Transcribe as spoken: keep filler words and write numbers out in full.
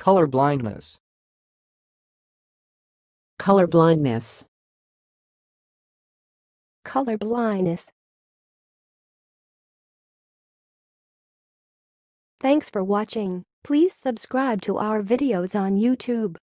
Colour-blindness. Colour-blindness. Colour-blindness. Thanks for watching. Please subscribe to our videos on YouTube.